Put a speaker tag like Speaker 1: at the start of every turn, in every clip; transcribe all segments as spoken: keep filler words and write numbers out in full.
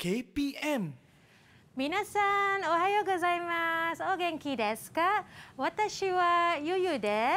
Speaker 1: K P M。
Speaker 2: 皆さん、おはようございます。お元気ですか？私はゆゆです。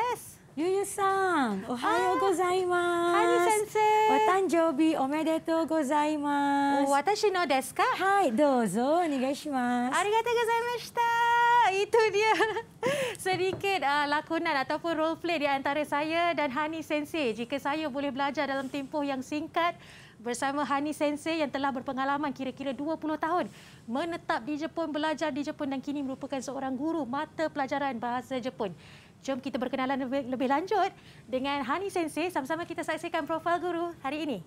Speaker 3: ゆゆさん、おはようございます。
Speaker 2: ハニ先生。
Speaker 3: お誕生日おめでとうございます。
Speaker 2: 私のですか？
Speaker 3: はい、どうぞお願いします。
Speaker 2: ありがとうございました。Itu dia sedikit uh, lakonan ataupun role play di antara saya dan Hani Sensei. Jika saya boleh belajar dalam tempoh yang singkat bersama Hani Sensei yang telah berpengalaman kira-kira dua puluh tahun menetap di Jepun, belajar di Jepun dan kini merupakan seorang guru mata pelajaran bahasa Jepun. Jom kita berkenalan lebih, lebih lanjut dengan Hani Sensei. Sama-sama kita saksikan profil guru hari ini.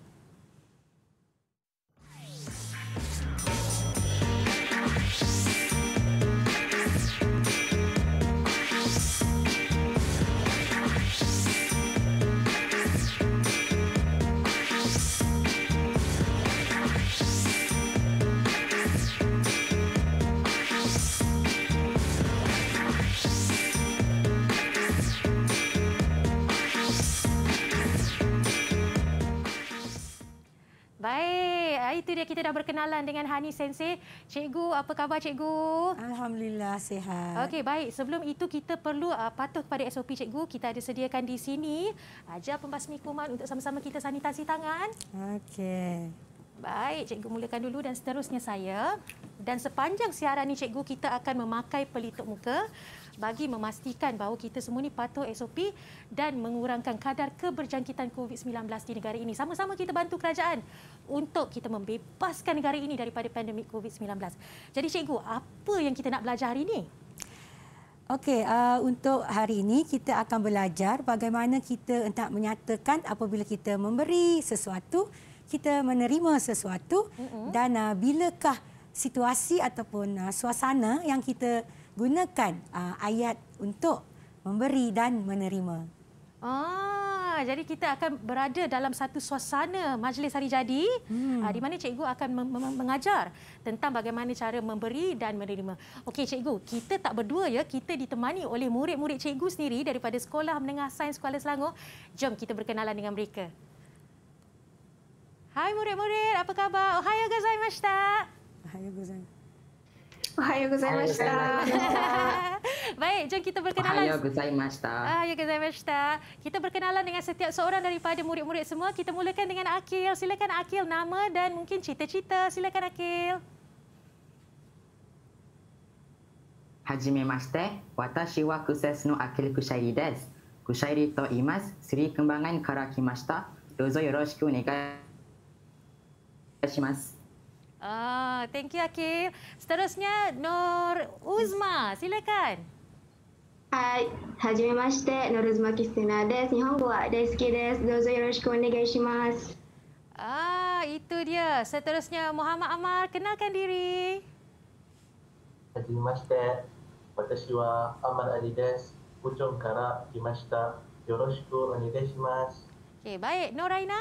Speaker 2: Baik, itu dia kita dah berkenalan dengan Hani Sensei. Cikgu, apa khabar cikgu?
Speaker 3: Alhamdulillah sihat.
Speaker 2: Okey, baik. Sebelum itu kita perlu uh, patuh kepada S O P cikgu. Kita ada sediakan di sini ajar pembasmi kuman untuk sama-sama kita sanitasi tangan.
Speaker 3: Okey.
Speaker 2: Baik, cikgu mulakan dulu dan seterusnya saya. Dan sepanjang siaran ni cikgu, kita akan memakai pelitup muka bagi memastikan bahawa kita semua ni patuh S O P dan mengurangkan kadar keberjangkitan COVID sembilan belas di negara ini. Sama-sama kita bantu kerajaan untuk kita membebaskan negara ini daripada pandemik COVID sembilan belas. Jadi cikgu, apa yang kita nak belajar hari ini?
Speaker 3: Okey, uh, untuk hari ini kita akan belajar bagaimana kita hendak menyatakan apabila kita memberi sesuatu, kita menerima sesuatu mm-hmm. dan uh, bilakah situasi ataupun uh, suasana yang kita gunakan uh, ayat untuk memberi dan menerima.
Speaker 2: Ah, jadi kita akan berada dalam satu suasana majlis hari jadi hmm. uh, di mana cikgu akan mengajar tentang bagaimana cara memberi dan menerima. Okey cikgu, kita tak berdua ya, kita ditemani oleh murid-murid cikgu sendiri daripada Sekolah Menengah Sains Kuala Selangor. Jom kita berkenalan dengan mereka. Hai murid-murid, apa khabar? Ohayo gozaimashita.
Speaker 3: Ohayo gozaimashita.
Speaker 4: Ohayo gozaimashita.
Speaker 2: Baik, jom kita berkenalan.
Speaker 5: Ohayo gozaimashita.
Speaker 2: Ohayo gozaimashita. Kita berkenalan dengan setiap seorang daripada murid-murid semua. Kita mulakan dengan Akil. Silakan Akil, nama dan mungkin cita-cita. Silakan Akil.
Speaker 5: Hajimemashite, watashi wa kusesu no Akil Kushairi desu. Kushairi to iimasu. Sri Kembangan kara kimashita. Douzo yoroshiku onegai shimasu.
Speaker 2: Ah, thank you Akil. Seterusnya Nur Uzma, silakan.
Speaker 4: Hai, hajimemashite, Nur Uzma Kisuna desu. Nihongo wa daisuki desu. Douzo yoroshiku onegai shimasu.
Speaker 2: Ah, itu dia. Seterusnya Muhammad Amar, kenalkan diri.
Speaker 6: Hajimemashite, watashi wa Amar Ali desu. Uchon kara kimashita. Yoroshiku onegai shimasu.
Speaker 2: Okey, baik. Nur Raina.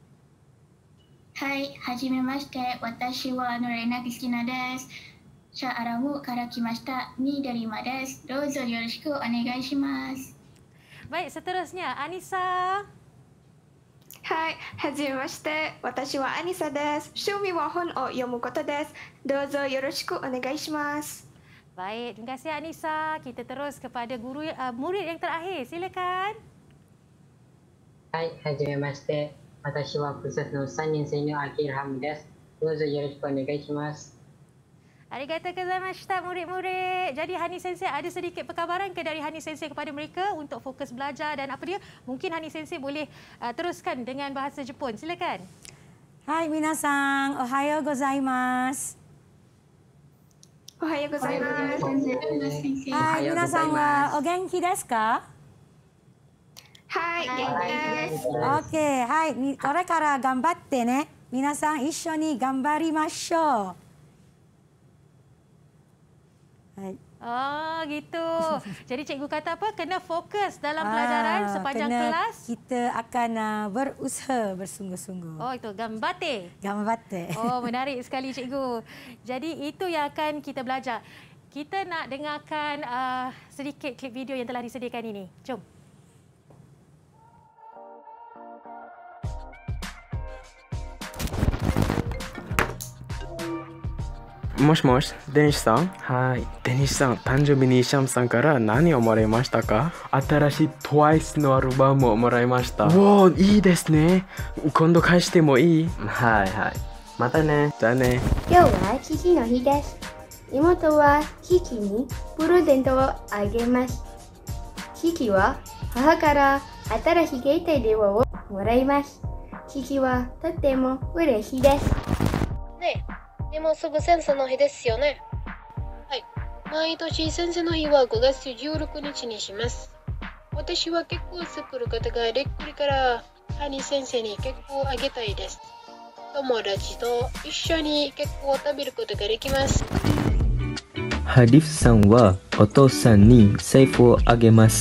Speaker 7: Hai, hajimemashite, watashi wa Noraina Kristina desu. Sha Aramu kara kimashita. Ni Darima desu. Douzo yoroshiku onegai shimasu.
Speaker 2: Baik, seterusnya Anissa.
Speaker 4: Hai, hajimemashite, watashi wa Anissa desu. Shumi wa hon o yomu koto desu. Douzo yoroshiku onegai shimasu.
Speaker 2: Baik, terima kasih Anissa. Kita terus kepada guru uh, murid yang terakhir. Silakan.
Speaker 8: Hai, hajimemashite. Watashi wa kusesu no sa nen sei no Akil Ham desu. Douzo yoroshiku onegai shimasu.
Speaker 2: Arigatou gozaimashita murid-murid. Jadi Hani Sensei ada sedikit perkabaran ke dari Hani Sensei kepada mereka untuk fokus belajar dan apa dia? Mungkin Hani Sensei boleh uh, teruskan dengan bahasa Jepun. Silakan.
Speaker 3: Hai minasan, ohayo gozaimasu.
Speaker 4: Ohayo gozaimasu.
Speaker 3: Hai minasan wa o genki desu ka?
Speaker 4: Hai, genki desu.
Speaker 3: Okey, hai. Kore kara ganbatte ne. Minasan issho ni ganbarimashou. Hai.
Speaker 2: Oh, gitu. Jadi cikgu kata apa? Kena fokus dalam pelajaran ah, sepanjang kelas.
Speaker 3: Kita akan uh, berusaha bersungguh-sungguh.
Speaker 2: Oh, itu ganbatte.
Speaker 3: Ganbatte.
Speaker 2: Oh, menarik sekali cikgu. Jadi itu yang akan kita belajar. Kita nak dengarkan uh, sedikit klip video yang telah disediakan ini. Jom.
Speaker 1: もしもし、デニッシュさん。はい。デニッシュさん、誕生日にシャムさんから何をもらいましたか？新しい トワイス のアルバムをもらいました。おお、いいですね。今度返してもいい？はいはい。またね。じゃあね。
Speaker 9: 今日は父の日です。妹は父にプレゼントをあげます。父は母から新しい携帯電話をもらいます。父はとっても嬉しいです。
Speaker 10: ねえ、でもすぐ先生の日ですよね。はい。毎年先生の日はごがつじゅうろくにちにします。私は結構作る方がでっくりからハニー先生に結構あげたいです。友達と一緒に結構食べることができます。
Speaker 11: ハディフさんはお父さんに財布をあげます。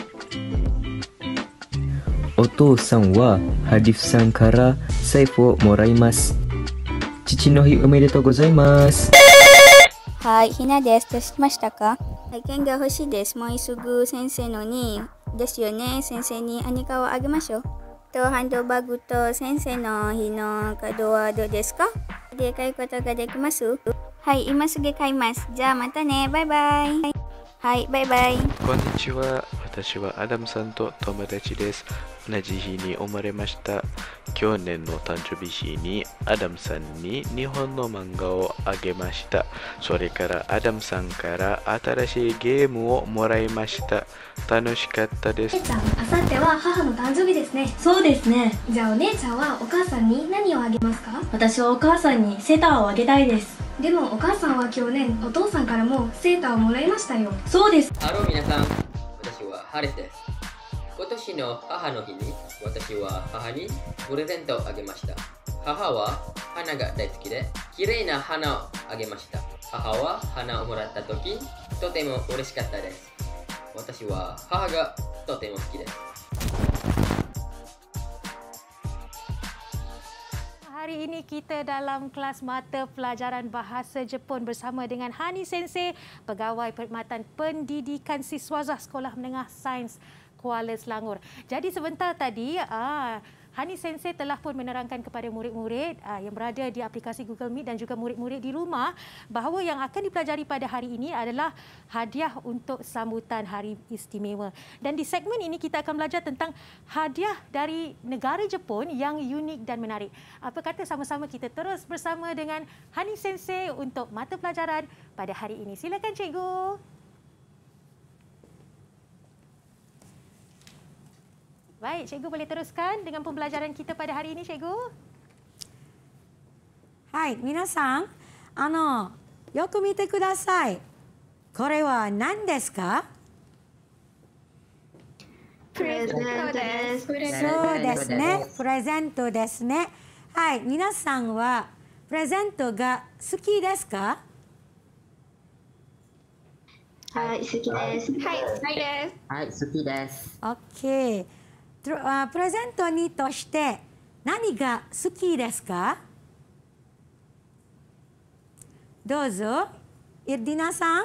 Speaker 11: お父さんはハディフさんから財布をもらいます。父の日おめでとうございます。
Speaker 9: はい、ひなです。どうしましたか？体験が欲しいです。もうすぐ先生のにですよね。先生に何かをあげましょう。とハンドバッグと先生の日のカードはどうですか？で買うことができます？はい、今すぐ買います。じゃあまたね。バイバイ。はい、バイバイ。
Speaker 1: こんにちは。私はアダムさんと友達です。同じ日に生まれました。去年の誕生日日にアダムさんに日本の漫画をあげました。それからアダムさんから新しいゲームをもらいました。楽しかったです。
Speaker 12: お姉ちゃん、あさっては母の誕生日ですね。そうですね。じゃあお姉ちゃんはお母さんに何をあげますか？私はお母さんにセーターをあげたいです。でもお母さんは去年お父さんからもセーターをもらいましたよ。そうです。
Speaker 13: ハロー皆さん、私はハリスです。今年の母の日に私は母にプレゼントをあげました。母は花が大好きで綺麗な花をあげました。母は花をもらった時とても嬉しかったです。私は母がとても好きです。
Speaker 2: Hari ini kita dalam kelas mata pelajaran bahasa Jepun bersama dengan Hani Sensei, Pegawai Perkhidmatan Pendidikan Siswazah Sekolah Menengah Sains Kuala Selangor. Jadi sebentar tadi, ah, Hani Sensei telah pun menerangkan kepada murid-murid uh, yang berada di aplikasi Google Meet dan juga murid-murid di rumah bahawa yang akan dipelajari pada hari ini adalah hadiah untuk sambutan Hari Istimewa. Dan di segmen ini kita akan belajar tentang hadiah dari negara Jepun yang unik dan menarik. Apa kata sama-sama kita terus bersama dengan Hani Sensei untuk mata pelajaran pada hari ini. Silakan cikgu. Baik, cikgu boleh teruskan dengan pembelajaran kita pada hari ini, cikgu?
Speaker 3: Hai, minasan, ano, yoku mite kudasai. Kore wa nan desu ka?
Speaker 4: Presento desu.
Speaker 3: So desu ne, presento desu ne. Hai, minasan wa presento ga suki desu ka?
Speaker 4: Hai, suki desu. Hai, suki desu.
Speaker 5: Hai, suki desu.
Speaker 3: Okay. プレゼントにとして何が好きですか？どうぞ、イルディナさん。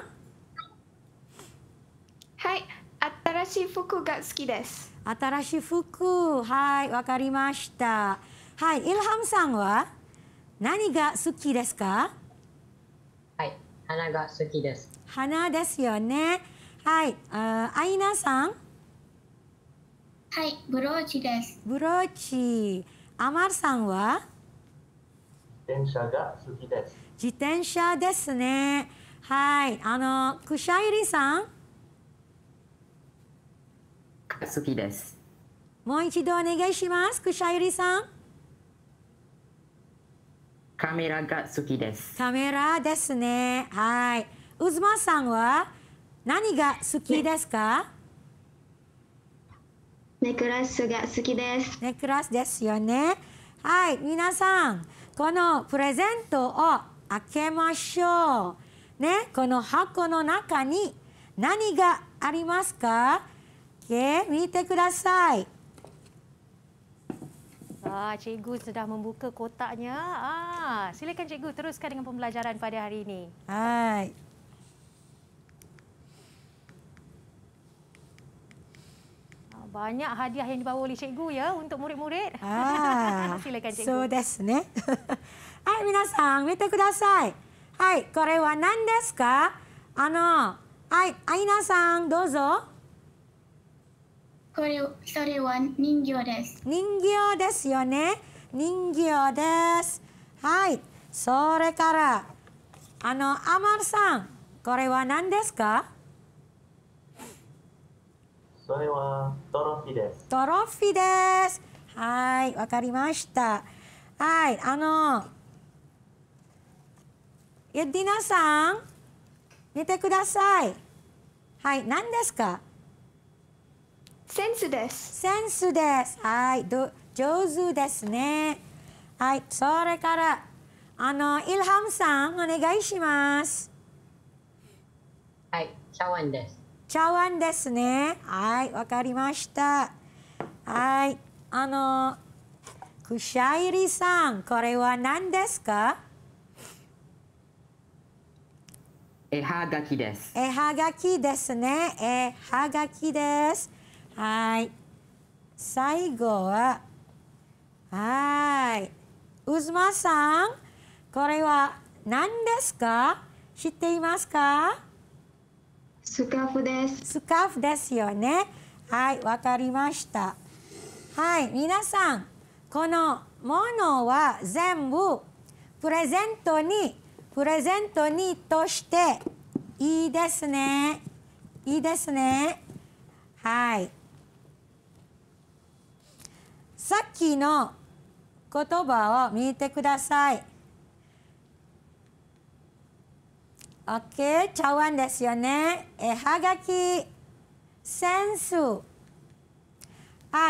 Speaker 4: はい、新しい服が好きです。
Speaker 3: 新しい服、はい、わかりました。はい、イルハムさんは何が好きですか？
Speaker 8: はい、花が好きです。
Speaker 3: 花ですよね。はい、あ、アイナさん。
Speaker 7: はい、ブローチです。
Speaker 3: ブローチ。アマルさんは
Speaker 6: 自転車が好きです。
Speaker 3: 自転車ですね。はい。あの、クシャイリさん。
Speaker 5: 好きです。
Speaker 3: もう一度お願いします。クシャイリさん。
Speaker 5: カメラが好きです。
Speaker 3: カメラですね。はい。ウズマさんは何が好きですか？
Speaker 4: ネクラスが好きです。
Speaker 3: ネクラスですよね。はい、皆さん、このプレゼントを開けましょう。ね、この箱の中に何がありますか？ Okay, 見てください。
Speaker 2: Ah, cikgu sudah membuka kotaknya. Ah, silakan cikgu teruskan dengan pembelajaran pada hari ini.
Speaker 3: Hai.
Speaker 2: Banyak hadiah yang dibawa oleh cikgu ya untuk murid-murid.
Speaker 3: Ah,
Speaker 2: silakan cikgu.
Speaker 3: So desu ne. Hai, minasan, mite kudasai. はい、これは何ですか？あの、はい、アイナさん、どうぞ。
Speaker 7: これ、それは人形です。
Speaker 3: 人形ですよね。人形です。はい、それから、あの、アマルさん、これは何ですか？
Speaker 6: それはトロフィーです。
Speaker 3: トロフィーです。はい、わかりました。はい、あの、ユッディナさん、見てください。はい、何ですか？
Speaker 4: センスです。
Speaker 3: センスです。はい、ど上手ですね。はい、それから、あの、イルハムさん、お願いします。
Speaker 8: はい、茶碗です。
Speaker 3: 茶碗ですね。はい、わかりました。はい、あの、クシャイリさん、これは何ですか？
Speaker 5: 絵はがきです。
Speaker 3: 絵はがきですね。絵はがきです。はい。最後は、はい。ウズマさん、これは何ですか？知っていますか？
Speaker 4: スカーフです。
Speaker 3: スカーフですよね。はい、わかりました。はい、皆さん、このものは全部プレゼントに、プレゼントにとしていいですね。いいですね。はい。さっきの言葉を見てください。OK、茶碗ですよね。絵はがき、センス。はい。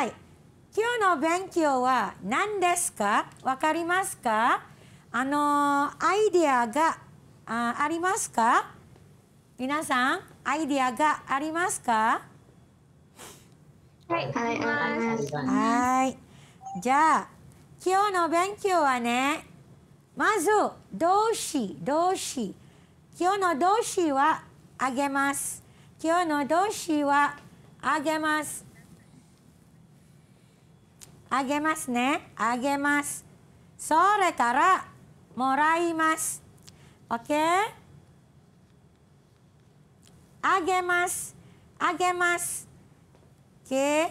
Speaker 3: 今日の勉強は何ですか？わかりますか？あの、アイディアが あ, ありますか？皆さん、アイディアがありますか？
Speaker 4: はい、はい、あります。
Speaker 3: はい。じゃあ、今日の勉強はね、まず、動詞、動詞。今日の動詞はあげます。今日の動詞はあげます。あげますね。あげます。それから、もらいます。OK？ あげます。あげます。OK？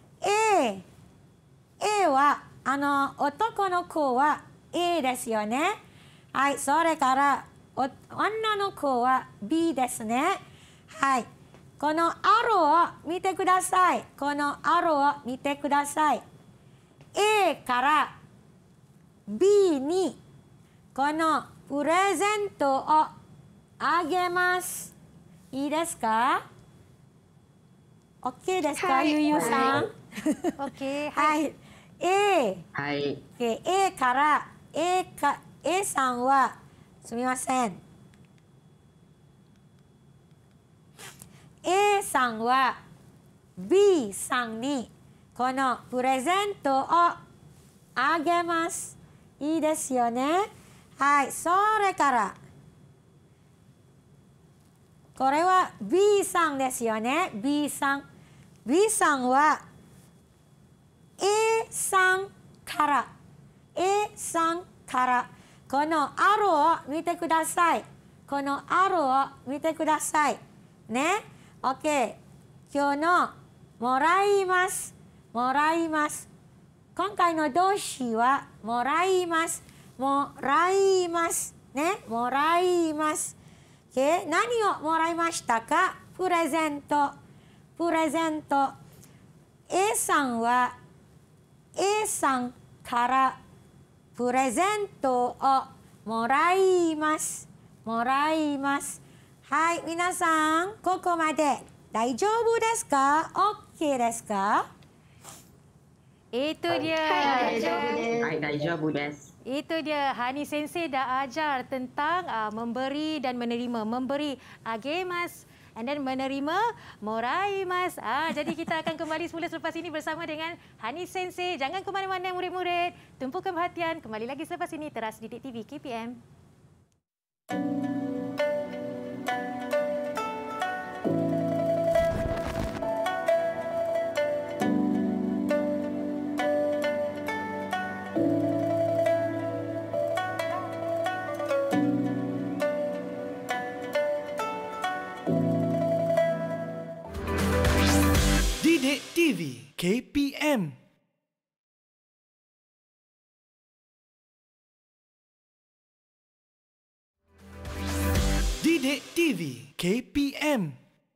Speaker 3: A。A は、あの、男の子は A ですよね。はい、それから、お女の子は B ですね。はい。このアロを見てください。このアロを見てください。A から B にこのプレゼントをあげます。いいですか？ OK ですか、
Speaker 4: はい、
Speaker 3: ゆゆさん。
Speaker 2: OK、
Speaker 3: はい。A。
Speaker 5: はい。
Speaker 3: A から A か A さんはすみません。A さんは B さんにこのプレゼントをあげます。いいですよね。はい、それからこれは B さんですよね。B さん。B さんは A さんから A さんからこのアロを見てください。このアロを見てください。ね。OK。今日のもらいます。もらいます。今回の動詞はもらいます。もらいます。ね。もらいます。Okay? 何をもらいましたか？プレゼント。プレゼント。A さんは A さんからプレゼントをもらいます。もらいます。はい、皆さん、ここまで大丈夫ですか？ OK ですか？
Speaker 2: Itu dia.
Speaker 5: Hai, daijoubu desu.
Speaker 2: Itu dia. Hani Sensei dah ajar tentang uh, memberi dan menerima. Memberi agemas and then menerima moraimasu. Ah, jadi kita akan kembali semula selepas ini bersama dengan Hani Sensei. Jangan ke mana-mana murid-murid. Tumpukan perhatian. Kembali lagi selepas ini Teras Didik T V K P M.
Speaker 14: ティーブイ ケーピーエム。Didik ティーブイ ケーピーエム。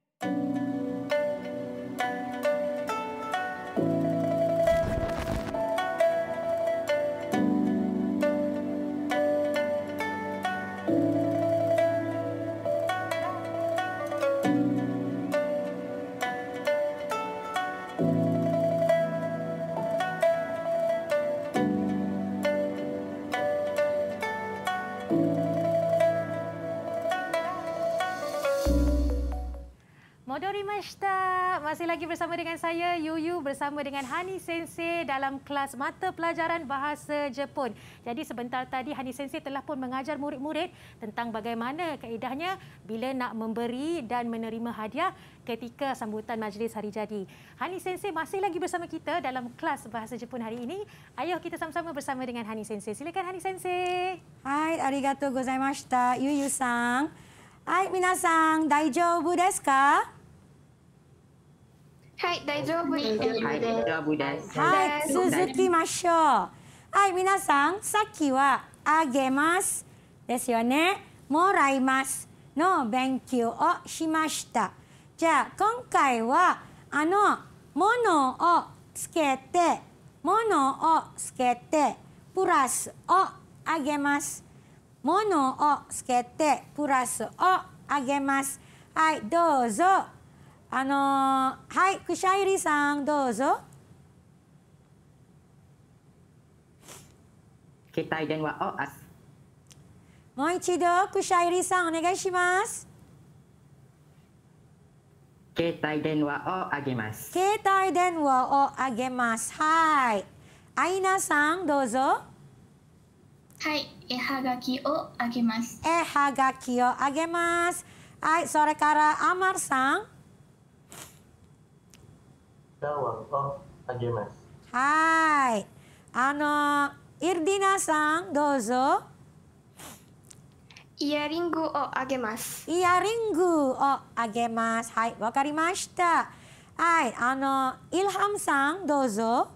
Speaker 2: Modorima-shita. Masih lagi bersama dengan saya, Yuyu, bersama dengan Hani Sensei dalam kelas mata pelajaran bahasa Jepun. Jadi sebentar tadi Hani Sensei telah pun mengajar murid-murid tentang bagaimana kaedahnya bila nak memberi dan menerima hadiah ketika sambutan majlis hari jadi. Hani Sensei masih lagi bersama kita dalam kelas bahasa Jepun hari ini. Ayo kita sama-sama bersama dengan Hani Sensei. Silakan Hani Sensei.
Speaker 3: Hai, arigatou gozaimashita, Yuyu-san. Hai, minasan, daijoubu desu ka?
Speaker 4: はい、大丈夫です。
Speaker 5: はい、大丈夫です。
Speaker 3: はい、続きましょう。はい、皆さん、さっきはあげますですよね。もらいますの勉強をしました。じゃあ、今回はあのものをつけて、ものをつけて、プラスをあげます。ものをつけて、プラスをあげます。はい、どうぞ。あのー、はい、くしゃいりさん、どうぞ。
Speaker 5: 携帯電話をあす。
Speaker 3: もう一度、くしゃいりさん、お願いします。
Speaker 5: 携帯電話をあげます。
Speaker 3: 携帯電話をあげます。はい。あいなさん、どうぞ。
Speaker 7: はい、絵はがきをあげます。
Speaker 3: 絵はがきをあげます。はい、それからあまるさん。
Speaker 6: ダワンをあげます。
Speaker 3: はい。あの、イルディナさん、どうぞ。
Speaker 4: イヤリングをあげます。
Speaker 3: イヤリングをあげます。はい、わかりました。はい、あの、イルハムさん、どうぞ。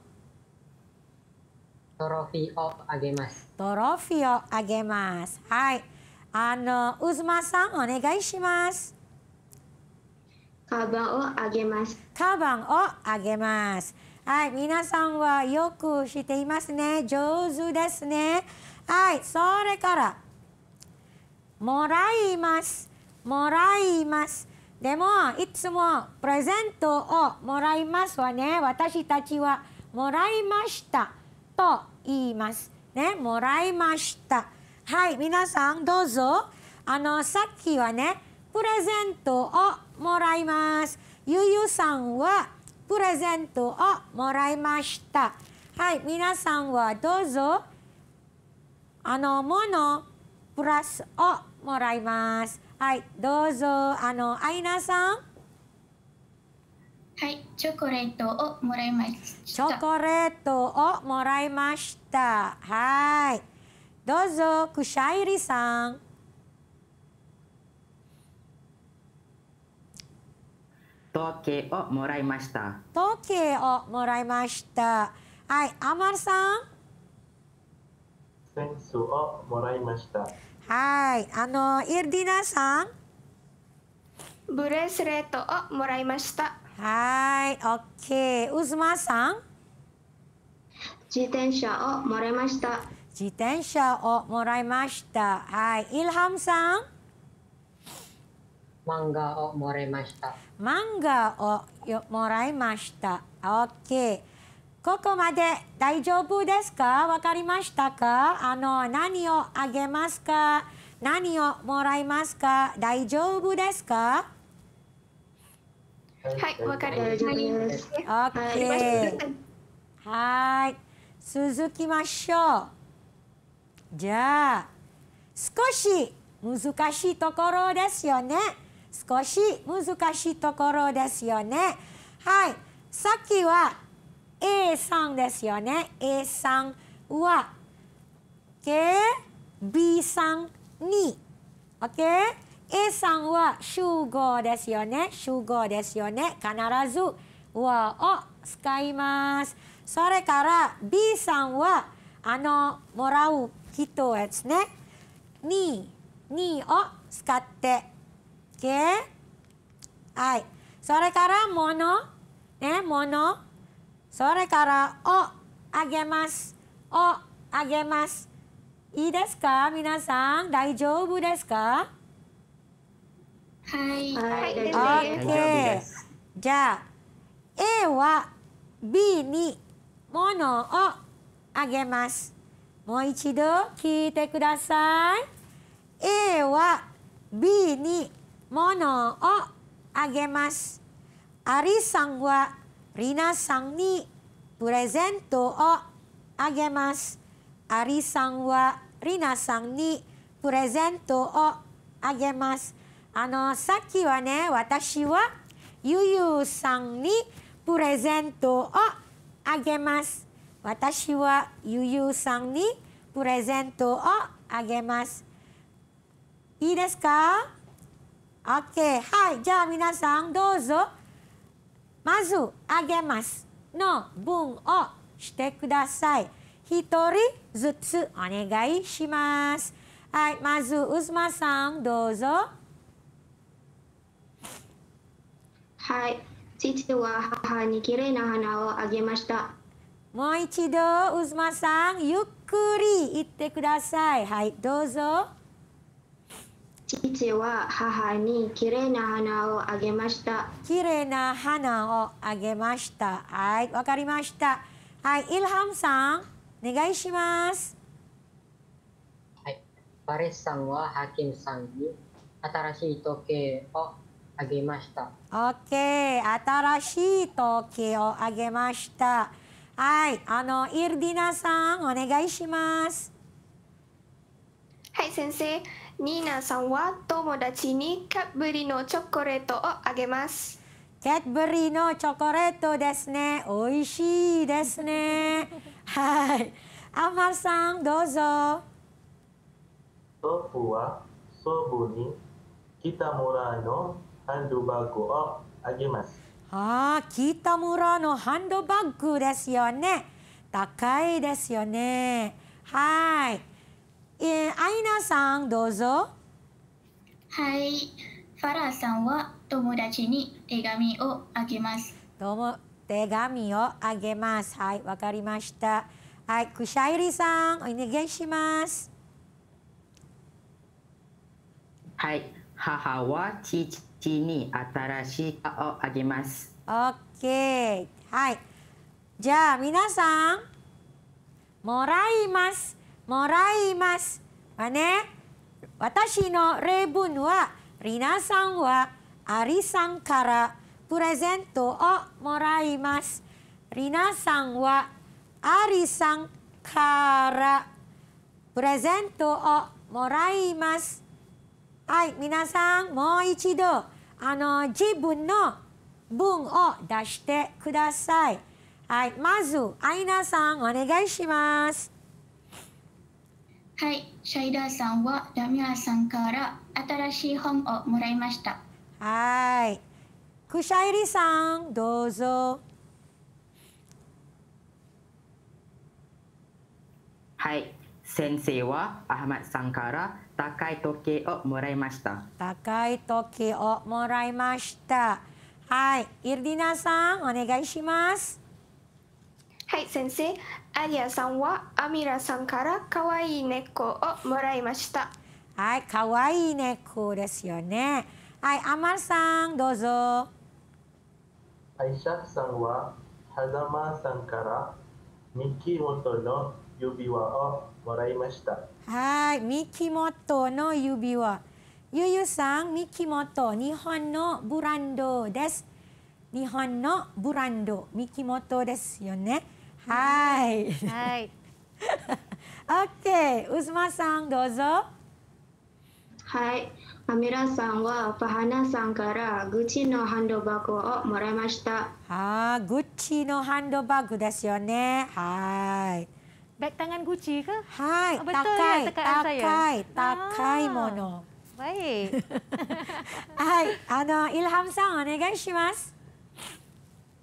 Speaker 8: トロフィーをあげます。
Speaker 3: トロフィーをあげます。はい。あの、うずまさん、お願いします。
Speaker 4: カバンをあげます。
Speaker 3: カバンをあげます。はい、皆さんはよく知っていますね。上手ですね。はい、それから、もらいます。もらいます。でも、いつもプレゼントをもらいますはね、私たちはもらいましたと言います。ね、もらいました。はい、皆さんどうぞ。あの、さっきはね、プレゼントをもらいます。ゆゆさんはプレゼントをもらいました。はい、皆さんはどうぞ。あの、ものプラスをもらいます。はい、どうぞ。あの、アイナさん。
Speaker 7: はい、チョコレートをもらいました。
Speaker 3: チョコレートをもらいました。はい。どうぞ、くしゃいりさん。
Speaker 5: 時計をもらいました。
Speaker 3: 時計をもらいました。はい、アマルさん。
Speaker 6: センスをもらいました。
Speaker 3: はい、あの、イルディナさん。
Speaker 4: ブレスレットをもらいました。
Speaker 3: はい、オッケー。ウズマさん。
Speaker 4: 自転車をもらいました。
Speaker 3: 自転車をもらいました。はい、イルハムさん。
Speaker 8: 漫画をもらいました。
Speaker 3: 漫画をよもらいました。オッケー。ここまで大丈夫ですか？わかりましたか？あの、何をあげますか？何をもらいますか？大丈夫ですか？
Speaker 4: はい、わかりました。
Speaker 3: オッケー。はい。続きましょう。じゃあ、少し難しいところですよね。少し難しいところですよね。はい。さっきは A さんですよね。A さんは OK。B さんに OK。A さんは集合ですよね。集合ですよね。必ず
Speaker 15: はを使います。それから B さんはあのもらう人ですね。に、にを使って。OK？ はい。それからもの、ね、もの。それからをあげます。をあげます。いいですか皆さん、大丈夫ですか？
Speaker 7: はい。
Speaker 4: はい、大丈夫です。
Speaker 15: OK。じゃあ A は B にものをあげます。もう一度聞いてください。A は B にものをあげます。アリさんはリナさんにプレゼントをあげます。アリさんはリナさんにプレゼントをあげます。あのさっきはね、私はゆゆさんにプレゼントをあげます。私はゆゆさんにプレゼントをあげます。いいですか？ OK。はい。じゃあ皆さんどうぞ。まず、あげますの文をしてください。一人ずつお願いします。はい。まず、うずまさんどうぞ。
Speaker 4: はい。父は母にきれいな花をあげました。
Speaker 15: もう一度、うずまさん、ゆっくり言ってください。はい、どうぞ。
Speaker 4: 父は母にきれいな花をあげました。
Speaker 15: きれいな花をあげました。はい、わかりました。はい、イルハムさん、お願いします。
Speaker 8: はい、パレスさんはハキムさんに新しい時計をあげました。
Speaker 15: オッケー、新しい時計をあげました。はい、あのイルディナさんお願いします。
Speaker 4: はい、先生。ニーナさんは友達にキャッブリのチョコレートをあげます。
Speaker 15: キャッブリのチョコレートですね。美味しいですね。はい。アマルさんどうぞ。
Speaker 6: 祖父は祖母に北村のハンドバッグをあげます。
Speaker 15: ああ、北村のハンドバッグですよね。高いですよね。はい。えー、アイナさんどうぞ。
Speaker 7: はい。ファラーさんは友達に手紙をあげます。
Speaker 15: どうも手紙をあげます。はい、わかりました。はい、クシャイリさんお願いします。
Speaker 5: はい。母は父に新しい顔をあげます。
Speaker 15: オッケー。はい。じゃあ皆さん、もらいます。もらいます。はね、私の例文は、リナさんはアリさんからプレゼントをもらいます。リナさんはアリさんからプレゼントをもらいます。はい、皆さん、もう一度、あの、自分の文を出してください。はい、まず、アイナさん、お願いします。
Speaker 7: はい、シャイダーさんはダミアさんから新しい本をもらいました。
Speaker 15: はい。クシャイリさん、どうぞ。
Speaker 5: はい、先生はアハマさんから高い時計をもらいました。
Speaker 15: 高い時計をもらいました。はい、イルディナさん、お願いします。
Speaker 4: はい、先生。アリアさんはアミラさんからかわいい猫をもらいました。
Speaker 15: はい、かわいい猫ですよね。はい、アマルさん、どうぞ。
Speaker 6: アイシャさんはハザマさんからミキモトの指輪をもらいました。
Speaker 15: はい、ミキモトの指輪。ゆゆさん、ミキモト、日本のブランドです。日本のブランド、ミキモトですよね。はい。
Speaker 2: はい。
Speaker 15: オッケー、ウズマさんどうぞ。
Speaker 4: はい、アミラさんはファハナさんからグッチのハンドバッグをもらいました。
Speaker 15: ああ、グッチのハンドバッグですよね。はい。
Speaker 2: Beg tangan Gucci ke?
Speaker 15: はい、
Speaker 2: Oh, betul ya
Speaker 15: 高い、
Speaker 2: tekaan saya.
Speaker 15: 高い、高いもの。
Speaker 2: Baik.
Speaker 15: はい、あのイルハムさんお願いします。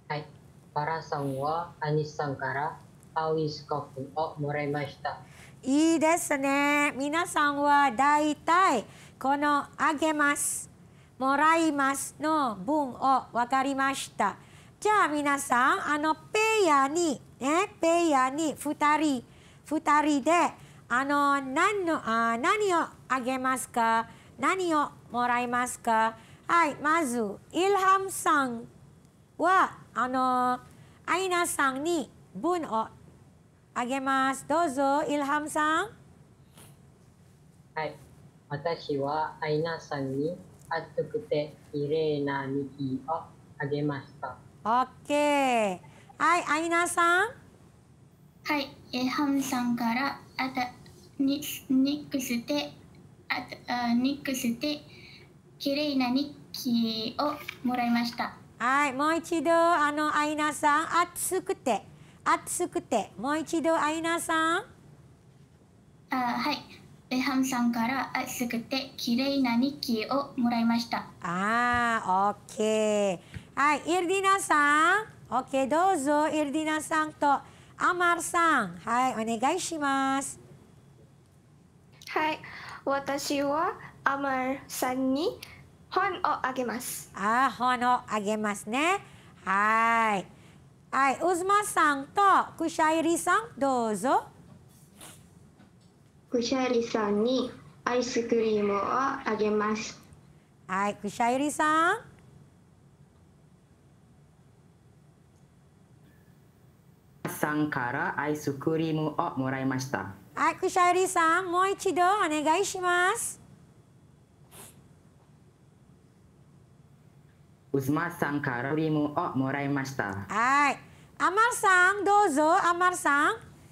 Speaker 8: はい。パラさんは兄さんから青いスカーフをもらいました。
Speaker 15: いいですね。皆さんはだいたいこのあげます、もらいますの文を分かりました。じゃあ皆さん、あのペアに、ね、ペアにふたり、ふたりで、あの何のあ何をあげますか、何をもらいますか。はい、まず、イルハムさんは、あの、アイナさんに文をあげます。どうぞ、イルハムさん。
Speaker 8: はい。私はアイナさんに熱くて綺麗な日記をあげました。
Speaker 15: オッケー。はい、アイナさん。
Speaker 7: はい、イルハムさんからあたニニックスであたニックスで綺麗な日記をもらいました。
Speaker 15: はい、もう一度、あの、アイナさん、熱くて、熱くて、もう一度、アイナさん。
Speaker 7: あはい、イルハムさんから熱くて綺麗な日記をもらいました。
Speaker 15: ああ、オッケー。はい、イルディナさん。オッケー、どうぞ、イルディナさんとアマルさん。はい、お願いします。
Speaker 4: はい、私はアマルさんに本をあげます。
Speaker 15: ああ、本をあげますね。はい。はい、ウズマさんとクシャイリさん、どうぞ。
Speaker 4: クシャイリさんにアイスクリームをあげます。
Speaker 15: はい、クシャイリさん。
Speaker 5: さんからアイスクリームをもらいました。
Speaker 15: はい、クシャイリさん、もう一度お願いします。
Speaker 5: ウズマさんからクリームをもらいました。
Speaker 15: はい、アマルさん、どうぞ、アマルさん。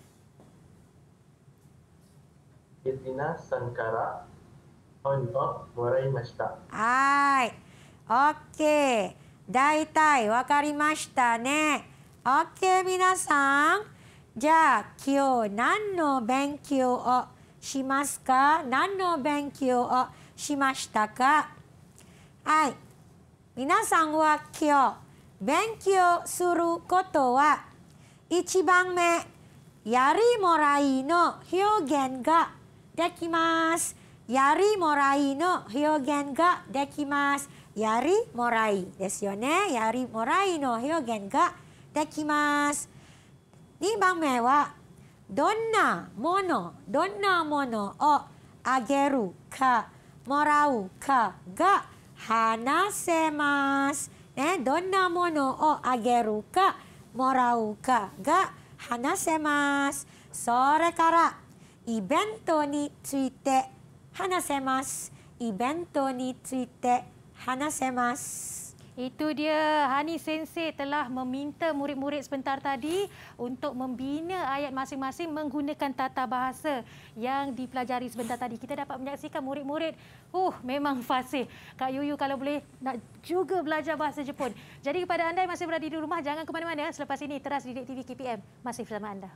Speaker 6: イルディナさんから本をもらいました。
Speaker 15: はい、オッケー。だいたいわかりましたね。オッケー、皆さん。じゃあ、今日何の勉強をしますか？何の勉強をしましたか？はい。皆さんは今日勉強することは、一番目、やりもらいの表現ができます。やりもらいの表現ができます。やりもらいですよね。やりもらいの表現ができます。にばんめは、どんなもの、どんなものをあげるか、もらうかが話せます。ね、どんなものをあげるか、もらうかが話せます。それから、イベントについて話せます。イベントについて話せます。
Speaker 2: Itu dia, Hani Sensei telah meminta murid-murid sebentar tadi untuk membina ayat masing-masing menggunakan tata bahasa yang dipelajari sebentar tadi. Kita dapat menyaksikan murid-murid, uh, memang fasih. Kak Yuyu kalau boleh nak juga belajar bahasa Jepun. Jadi kepada anda yang masih berada di rumah, jangan ke mana-mana. Selepas ini, Teras Didik T V K P M masih bersama anda.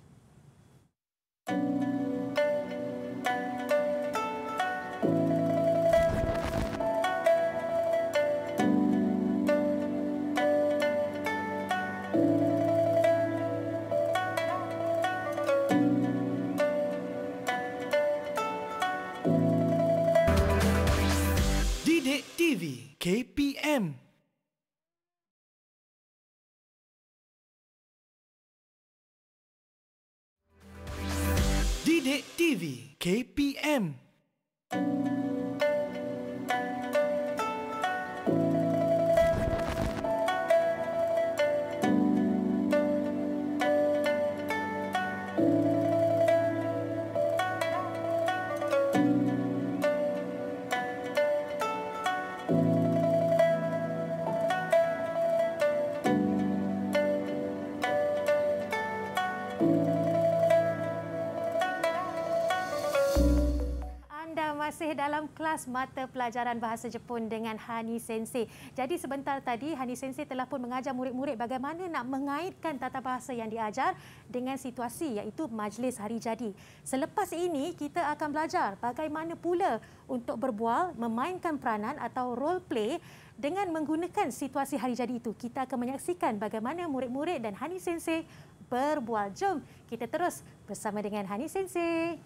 Speaker 14: T V K P M. Didik T V K P M.
Speaker 2: masih dalam kelas mata pelajaran bahasa Jepun dengan Hani Sensei. Jadi sebentar tadi Hani Sensei telah pun mengajar murid-murid bagaimana nak mengaitkan tata bahasa yang diajar dengan situasi iaitu majlis hari jadi. Selepas ini kita akan belajar bagaimana pula untuk berbual, memainkan peranan atau role play dengan menggunakan situasi hari jadi itu. Kita akan menyaksikan bagaimana murid-murid dan Hani Sensei berbual. Jom kita terus bersama dengan Hani Sensei.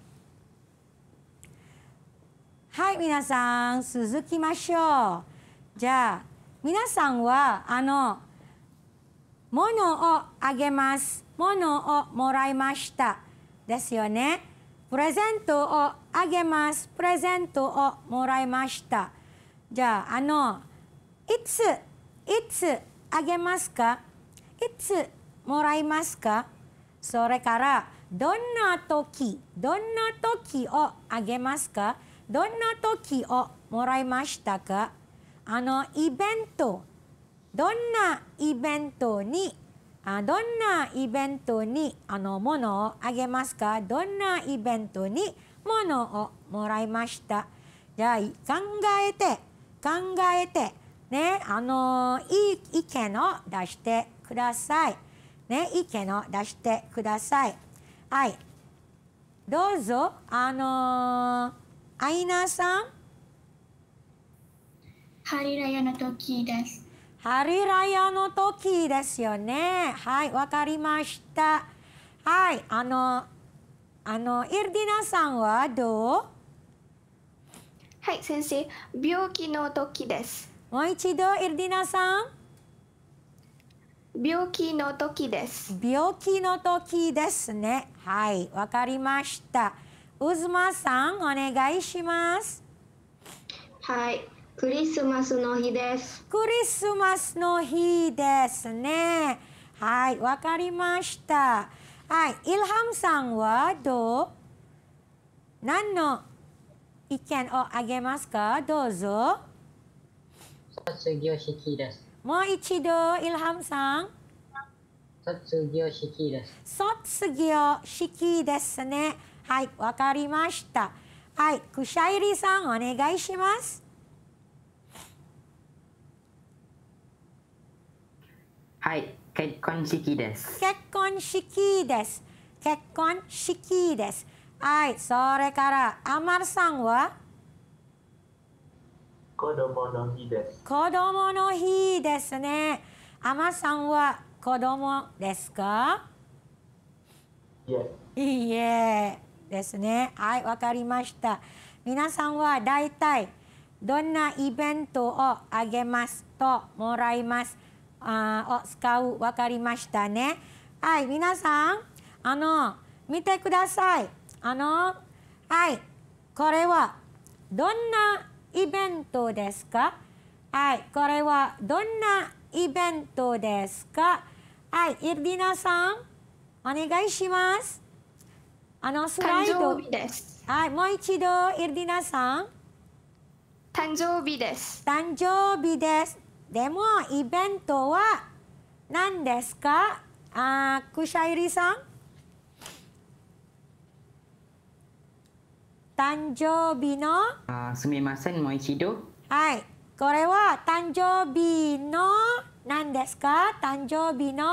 Speaker 15: はい、皆さん、続きましょう。じゃあ、皆さんは、あの、物をあげます。物をもらいました。ですよね。プレゼントをあげます。プレゼントをもらいました。じゃあ、あの、いつ、いつあげますか？いつもらいますか？それから、どんな時、どんな時をあげますか？どんな時をもらいましたか？あのイベント、どんなイベントに、あどんなイベントにあのものをあげますか？どんなイベントにものをもらいました。じゃあ考えて考えてね、あのいい意見を出してください。ね、意見を出してください。はい。どうぞ、あのーアイナさん。
Speaker 7: ハリラヤの時です。
Speaker 15: ハリラヤの時ですよね。はい、わかりました。はい、あの、あの、イルディナさんはどう？
Speaker 4: はい、先生、病気の時です。
Speaker 15: もう一度、イルディナさん。
Speaker 4: 病気の時です。
Speaker 15: 病気の時ですね。はい、わかりました。うずまさん、お願いします。
Speaker 16: はい、クリスマスの日です。
Speaker 15: クリスマスの日ですね。はい、わかりました。はい、イルハムさんはどう？何の意見をあげますか？どうぞ。
Speaker 8: 卒業式です。
Speaker 15: もう一度、イルハムさん。
Speaker 8: 卒業式です。
Speaker 15: 卒業式ですね。はい、わかりました。はい、クシャイリさん、お願いします。
Speaker 5: はい、結婚式です。
Speaker 15: 結婚式です。結婚式です。はい、それから、アマルさんは
Speaker 6: 子供の日です。
Speaker 15: 子供の日ですね。アマルさんは子供ですか？
Speaker 6: いえ。
Speaker 15: いいえ。ですね。はい、わかりました。皆さんは大体どんなイベントをあげますともらいますあを使うわかりましたね。はい、皆さんあの見てください。あのはい、これはどんなイベントですか？はい、これはどんなイベントですか？はい、イルディナさんお願いします。あのスライド。
Speaker 4: 誕生日です。
Speaker 15: はい、もう一度、イルディナさん。
Speaker 4: 誕生日です。
Speaker 15: 誕生日です。でも、イベントは何ですか？あ、クシャイリさん。誕生日の。
Speaker 5: あ、すみません、もう一度。
Speaker 15: はい、これは誕生日の何ですか？誕生日の。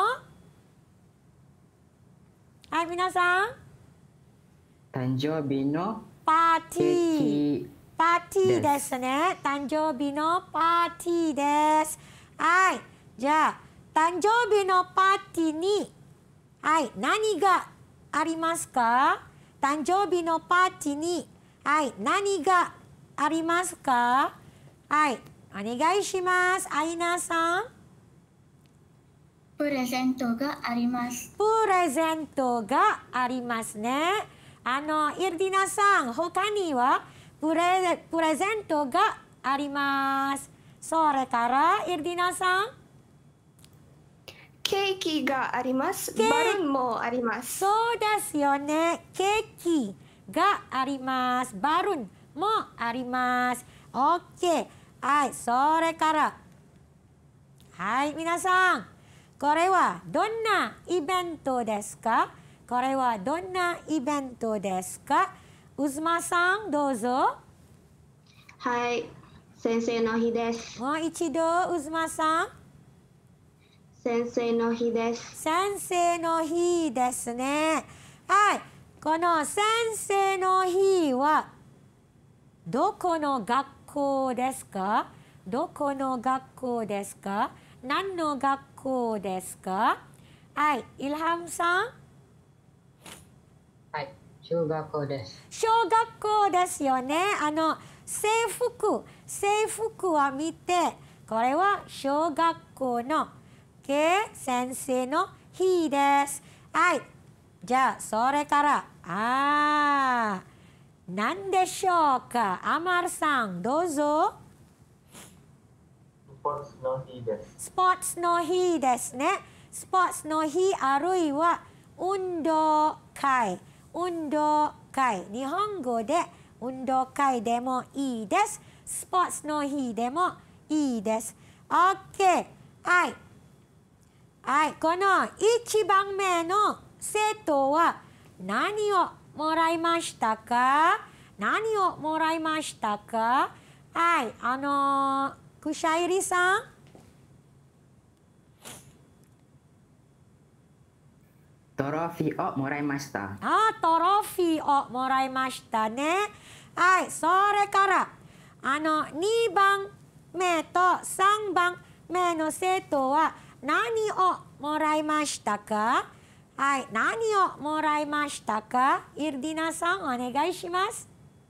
Speaker 15: はい、皆さん。
Speaker 5: 誕生日の
Speaker 15: パーティー。パーティーですね。誕生日のパーティーです。はい。じゃあ、誕生日のパーティーに、はい、何がありますか？誕生日のパーティーに、はい、何がありますか？はい、お願いします。アイナさん。
Speaker 7: プレゼントがあります。
Speaker 15: プレゼントがありますね。あの、イルディナさん、他にはプレ、プレゼントがあります。それから、イルディナさん。
Speaker 4: ケーキがあります。バルーンもあります。
Speaker 15: そうですよね。ケーキがあります。バルーンもあります。OK。はい、それから。はい、皆さん。これはどんなイベントですか？これはどんなイベントですか？うずまさん、どうぞ。
Speaker 16: はい、先生の日です。
Speaker 15: もう一度、うずまさん。
Speaker 16: 先生の日です。
Speaker 15: 先生の日ですね。はい、この先生の日はどこの学校ですか？どこの学校ですか？何の学校ですか？はい、イルハムさん。
Speaker 8: はい、小学校です。
Speaker 15: 小学校ですよね。あの制服、制服は見て、これは小学校の、okay? 先生の日です。はい、じゃあそれから、あー、何でしょうか。アマルさん、どうぞ。
Speaker 6: スポーツの日です。
Speaker 15: スポーツの日ですね。スポーツの日あるいは運動会。運動会。日本語で運動会でもいいです。スポーツの日でもいいです。OK。はい。はい。このいちばんめの生徒は何をもらいましたか？何をもらいましたか？はい。あのー、クシャイリさん。
Speaker 5: トロフィーをもらいました。
Speaker 15: あ、トロフィーをもらいましたね。はい、それからあのにばんめとさんばんめの生徒は何をもらいましたか？はい、何をもらいましたか？イルディナさん、お願いします。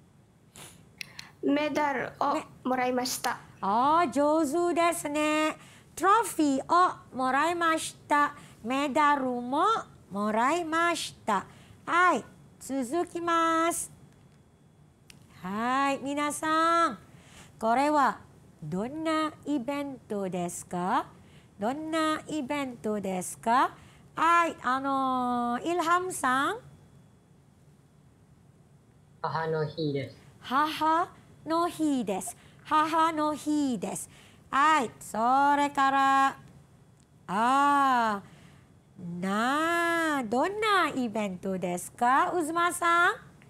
Speaker 4: メダルをもらいました。
Speaker 15: あ、上手ですね。トロフィーをもらいました。メダルももらいました。はい、続きます。はい、皆さん、これはどんなイベントですか？どんなイベントですか？はい、あのイルハムさん。
Speaker 8: 母の日です。
Speaker 15: 母の日です。母の日です。はい、それから、ああ、なあ、どんなイベントですか？うずまさん。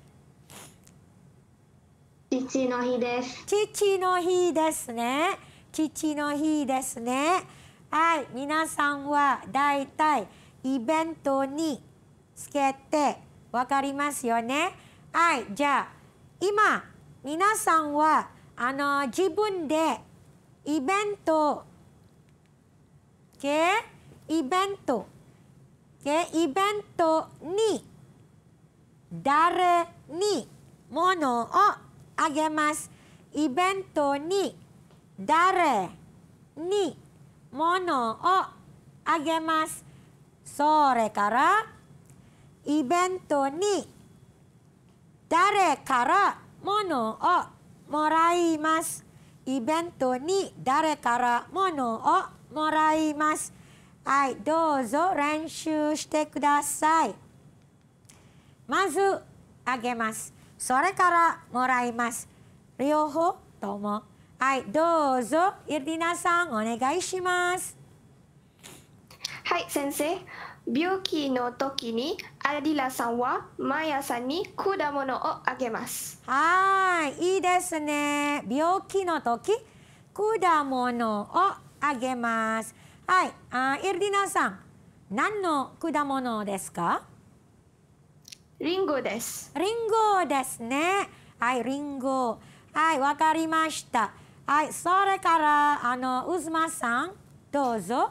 Speaker 16: 父の日です。
Speaker 15: 父の日ですね。父の日ですね。はい、皆さんはだいたいイベントにつけてわかりますよね。はい、じゃあ今皆さんはあの自分でイベント、okay? イベント、okay? イベントに誰にものをあげます。イベントに誰にものをあげます。それからイベントに誰からものをもらいます。イベントに誰からものをもらいます。はい、どうぞ練習してください。まずあげます。それからもらいます。両方とも。はい、どうぞイルディナさんお願いします。
Speaker 4: はい、先生。病気の時にアディラさんは毎朝に果物をあげます。
Speaker 15: はい、いいですね。病気の時、果物をあげます。はい、あ、イルディナさん、何の果物ですか？
Speaker 4: リンゴです。
Speaker 15: リンゴですね。はい、リンゴ。はい、わかりました。はい、それからあのうずまさん、どうぞ。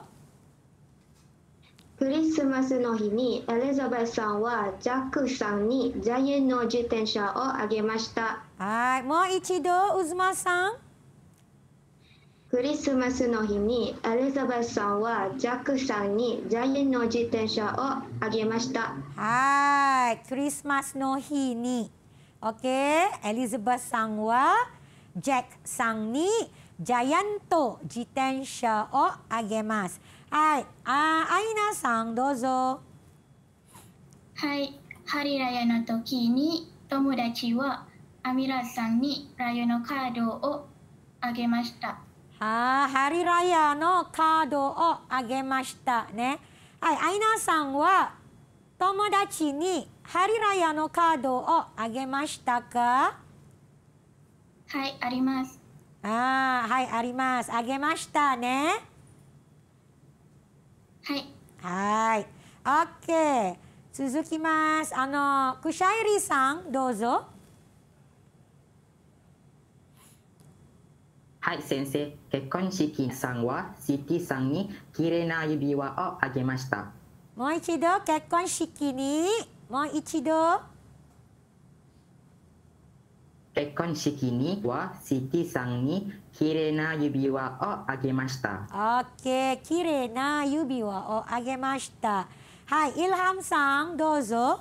Speaker 16: クリスマスの日にエリザベスさんはジャックさんにジャイアンの自転車をあげました。
Speaker 15: はい、もう一度うずまさん。
Speaker 16: クリスマスの日にエリザベスさんはジャックさんにジャイアンの自転車をあげました。
Speaker 15: はい、クリスマスの日に、OK、エリザベスさんはジャックさんにジャイアント自転車をあげます。はい、あ、アイナさんどうぞ。
Speaker 7: はい、ハリラヤの時に友達はアミラさんにラヤのカードをあげました。
Speaker 15: あ、ハリラヤのカードをあげましたね。はい、アイナさんは友達にハリラヤのカードをあげましたか？
Speaker 7: はい、あります。
Speaker 15: ああ、はい、あります。あげましたね。
Speaker 7: はい。
Speaker 15: はい。オッケー。続きます。あの、クシャイリさん、どうぞ。
Speaker 5: はい、先生。結婚式さんはシティさんに綺麗な指輪をあげました。
Speaker 15: もう一度、結婚式に、もう一度。
Speaker 5: 結婚式にはシティさんに綺麗な指輪をあげました。
Speaker 15: オッケー、綺麗な指輪をあげました。はい、イルハムさん、どうぞ。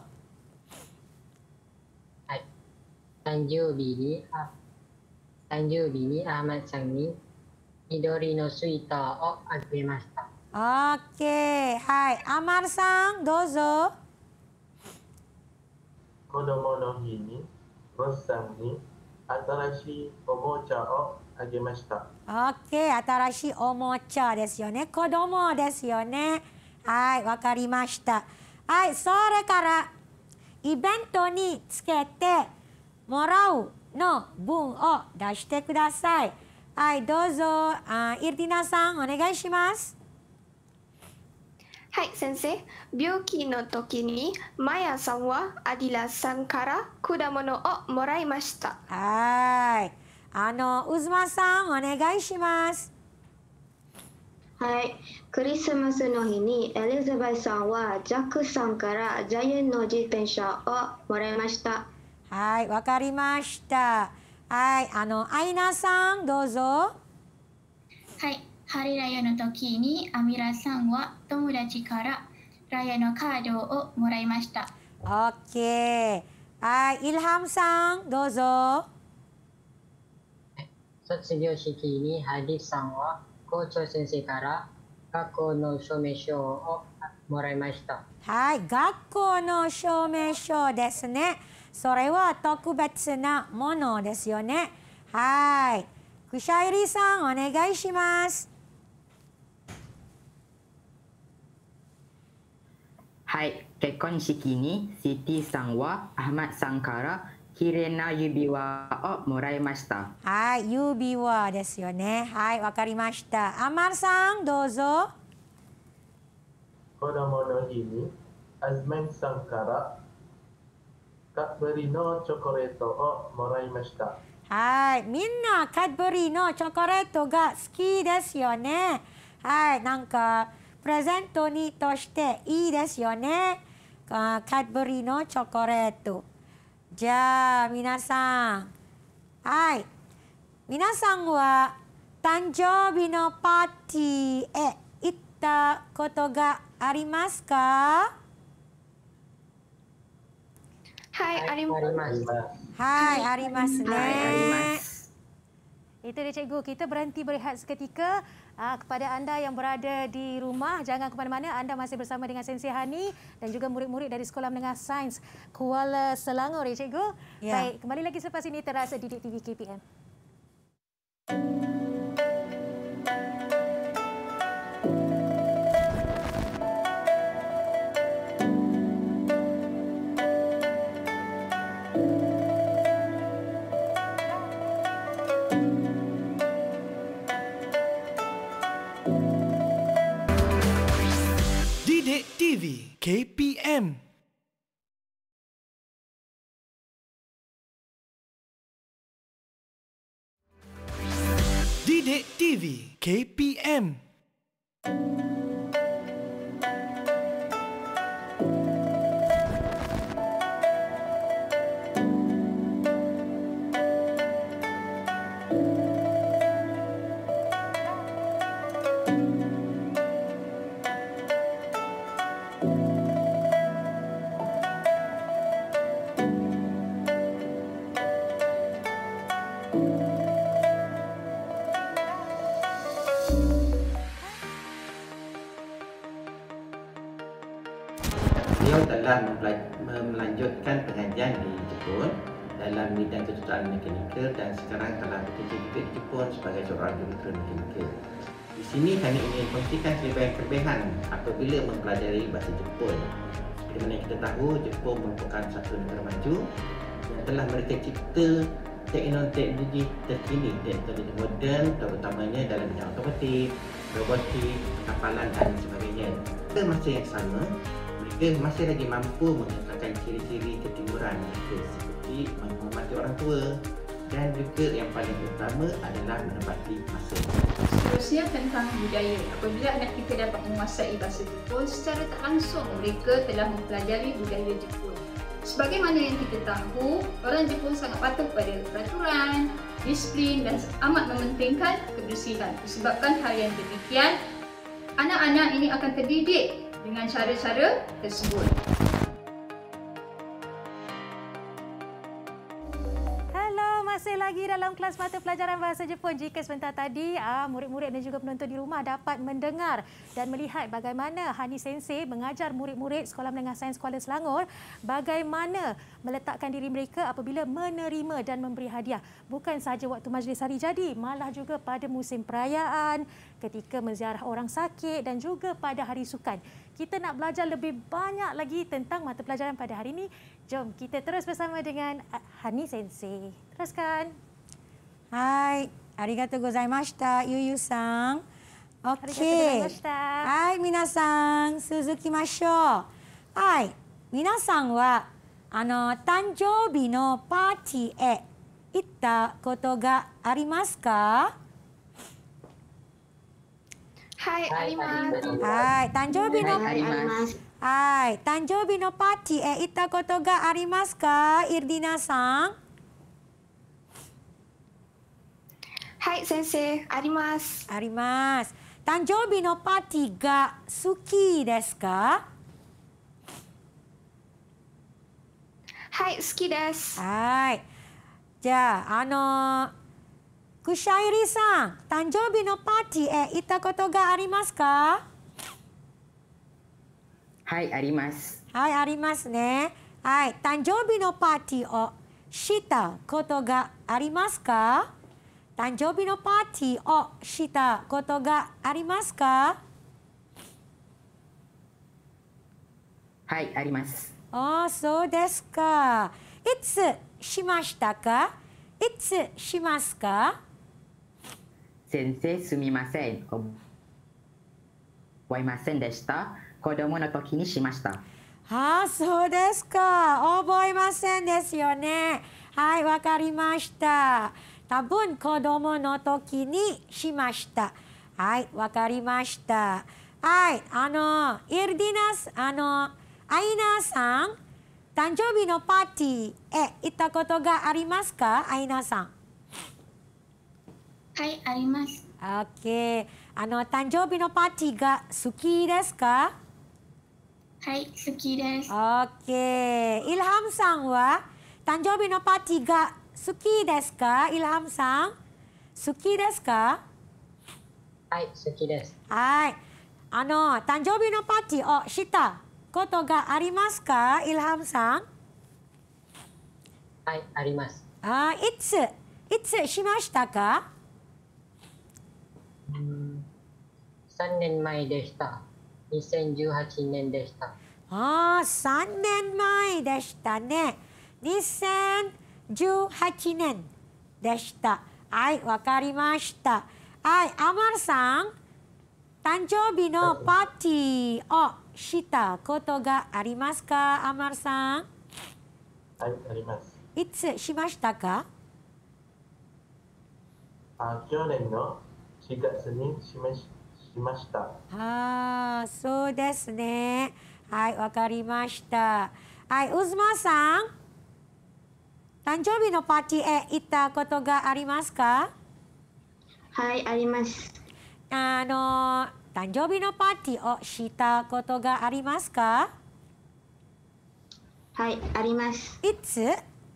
Speaker 8: はい。誕生日に、あ、誕生日にアーマンさんに緑のスイーターをあげました。
Speaker 15: オッケー、はい、アマルさん、どうぞ。
Speaker 6: 子供の日にロスさんに新しいおもちゃをあげました。
Speaker 15: オッケー、新しいおもちゃですよね。子供ですよね。はい、わかりました。はい、それからイベントにつけてもらうの文を出してください。はい、どうぞ。あ、イルティナさん、お願いします。
Speaker 4: はい、先生。病気の時にマヤさんはアディラさんから果物をもらいました。
Speaker 15: はい。あの、ウズマさん、お願いします。
Speaker 16: はい。クリスマスの日にエリザベスさんはジャックさんからジャイアンの自転車をもらいました。
Speaker 15: はい、わかりました。はい、あの、アイナさん、どうぞ。
Speaker 7: はい。ハリラヤの時にアミラさんは友達からラヤのカードをもらいました。
Speaker 15: オッケー。はい、イルハムさん、どうぞ。
Speaker 8: 卒業式にハディさんは校長先生から学校の証明書をもらいました。
Speaker 15: はい、学校の証明書ですね。それは特別なものですよね。はい。クシャイリさん、お願いします。
Speaker 5: はい、結婚式にシティさんはアハマドさんから綺麗な指輪をもらいました。
Speaker 15: はい、指輪ですよね。はい、わかりました。アマルさん、どうぞ。
Speaker 6: 子供の日にアズメンさんからカッドベリーのチョコレートをもらいました。
Speaker 15: はい、みんなカッドベリーのチョコレートが好きですよね。はい、なんかプレゼントにとしていいですよね。カッドベリーのチョコレート。じゃあ皆さん、はい、皆さんは誕生日のパーティーへ行ったことがありますか？
Speaker 4: はい、あります。
Speaker 15: はい、ありますね。
Speaker 2: Itu dia cikgu, kita berhenti berehat seketika. Uh, kepada anda yang berada di rumah, jangan ke mana-mana. Anda masih bersama dengan Sensei Hani dan juga murid-murid dari Sekolah Menengah Sains Kuala Selangor, ya cikgu. Ya. Baik, kembali lagi selepas ini terasa Didik T V K P M.
Speaker 14: Didik T V K P M. Didik T V K P M.
Speaker 17: Beliau telah melanjutkan pengajian di Jepun dalam bidang kejuruteraan mekanikal dan sekarang telah bekerja di Jepun sebagai seorang jurulatih mekanikal. Di sini kami ingin kongsikan kelebihan-kelebihan apabila mempelajari bahasa Jepun. Seperti mana kita tahu, Jepun merupakan satu negara maju yang telah mereka cipta teknologi terkini, teknologi moden, terutamanya dalam bidang otomotif, robotik, kapalan dan sebagainya. Pada masa yang sama, mereka masih lagi mampu menggunakan ciri-ciri ketimuran mereka seperti menghormati orang tua dan juga yang paling utama adalah menepati masa.
Speaker 18: Seterusnya tentang budaya. Apabila anak kita dapat menguasai bahasa Jepun, secara tak langsung mereka telah mempelajari budaya Jepun. Sebagaimana yang kita tahu, orang Jepun sangat patuh pada peraturan, disiplin dan amat mementingkan kebersihan. Disebabkan hal yang demikian, anak-anak ini akan terdidik dengan cara-cara tersebut.
Speaker 2: Masih lagi dalam kelas mata pelajaran bahasa Jepun. Jika sebentar tadi murid-murid dan juga penonton di rumah dapat mendengar dan melihat bagaimana Hani Sensei mengajar murid-murid Sekolah Menengah Sains Kuala Selangor bagaimana meletakkan diri mereka apabila menerima dan memberi hadiah. Bukan sahaja waktu majlis hari jadi, malah juga pada musim perayaan, ketika menziarah orang sakit dan juga pada hari sukan. Kita nak belajar lebih banyak lagi tentang mata pelajaran pada hari ini. Jom kita terus bersama dengan Hani Sensei. Teruskan.
Speaker 15: Hai, arigatou gozaimashita, Yuyu-san. Okey. Hai, minasan, suzukimashou. Hai, minasan wa ano tanjoubi no party e itta koto ga arimasu ka?
Speaker 4: Hai, arimasu.
Speaker 15: Hai, tanjoubi no arimasu. Hai, tanjoubi no party e itta koto ga arimasu ka, Irdina-san?
Speaker 4: Hai, sensei, arimasu.
Speaker 15: Arimasu. Tanjoubi no party ga suki desu ka?
Speaker 4: Hai, suki desu.
Speaker 15: Hai. じゃあ、あの、くしゃいりさん、誕生日のパーティーへ行ったことがありますか？
Speaker 5: はい、あります。
Speaker 15: はい、ありますね。はい、誕生日のパーティーをしたことがありますか？誕生日のパーティーをしたことがありますか？
Speaker 5: はい、あります。
Speaker 15: ああ、そうですか。いつしましたか？いつしますか？
Speaker 5: 先生、すみません。覚えませんでした。子供の時にしました。
Speaker 15: ああ、そうですか。覚えませんですよね。はい、わかりました。多分子供の時にしました。はい、わかりました。はい、あの、イルディナス、あの、アイナさん、誕生日のパーティーへ行ったことがありますか？アイナさん。
Speaker 7: はい、あります。
Speaker 15: オッケー。あの、誕生日のパーティーが好きですか？
Speaker 7: はい、好きです。
Speaker 15: オッケー。イルハムさんは誕生日のパーティーが好きですか？イルハムさん。好きですか？
Speaker 8: はい、好きです。
Speaker 15: はい。あの、誕生日のパーティーをしたことがありますか？イルハムさん。
Speaker 8: はい、あります。
Speaker 15: あ、いつ、いつしましたか？
Speaker 8: さんねんまえでした。にせんじゅうはちねんでした。
Speaker 15: ああ、さんねんまえでしたね。にせんじゅうはちねんでした。はい、わかりました。はい、アマルさん、誕生日のパーティーをしたことがありますか？アマルさん。
Speaker 6: はい、あります。
Speaker 15: いつしましたか？
Speaker 6: あ、去年のしがつにしまししました。
Speaker 15: ああ、そうですね。はい、わかりました。はい、ウズマさん、誕生日のパーティーへ行ったことがありますか？
Speaker 16: はい、あります。
Speaker 15: あの、誕生日のパーティーをしたことがありますか？
Speaker 16: はい、あります。
Speaker 15: いつ？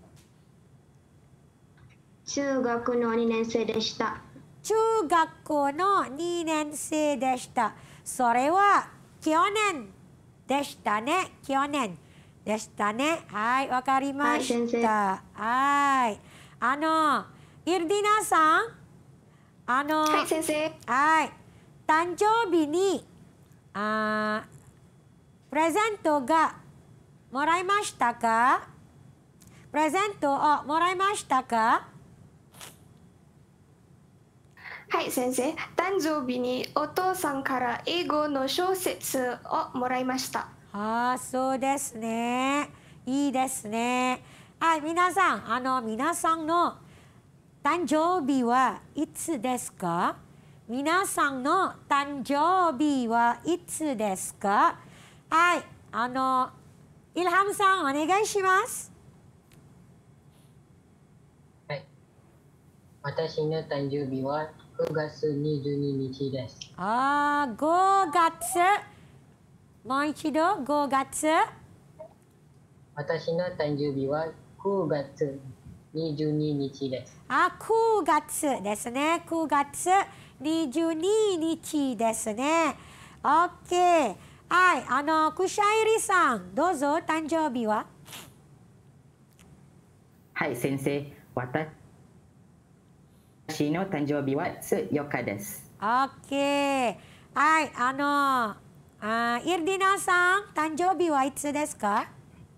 Speaker 16: 中学のにねん生でした。
Speaker 15: 中学校のにねん生でした。それは去年でしたね。去年でしたね。はい、わかりました。はい。あの、イルディナさん。あの、
Speaker 4: はい、先生。
Speaker 15: はい。誕生日に、あ、プレゼントがもらいましたか？プレゼントをもらいましたか？
Speaker 4: はい先生、誕生日にお父さんから英語の小説をもらいました。
Speaker 15: ああ、そうですね。いいですね。はい、皆さん、あの皆さんの誕生日はいつですか？皆さんの誕生日はいつですか？はい、あのイルハムさんお願いします。
Speaker 8: はい。私の誕生日はごがつにじゅうににちです。
Speaker 15: ああ、ごがつ。もう一度、ごがつ。
Speaker 8: 私の誕生日はくがつにじゅうににちです。
Speaker 15: あ、くがつですね。くがつにじゅうににちですね。オッケー。はい、あの、クシャイリさん、どうぞ、誕生日は？
Speaker 5: はい、先生。私の誕生日はつよっかです。
Speaker 15: オッケー。はい、あの、あイルディナさん、誕生日はいつですか？